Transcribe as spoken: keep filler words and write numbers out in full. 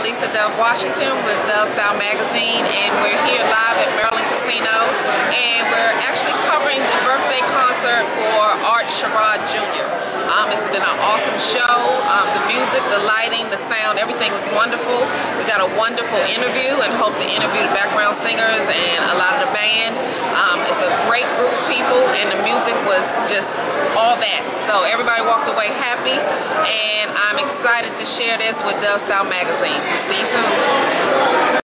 I'm Lisa Dove Washington with Dove Style Magazine, and we're here live at Maryland Casino, and we're actually covering the birthday concert for Art Sherrod Junior Um, it's been an awesome show. Um, the music, the lighting, the sound, everything was wonderful. We got a wonderful interview and hope to interview the background singers and a lot of the band. Um, it's a great group of people, and the music was just all that. So everybody walked away happy, and I'm excited to share this with Dove Style Magazine. So see you soon.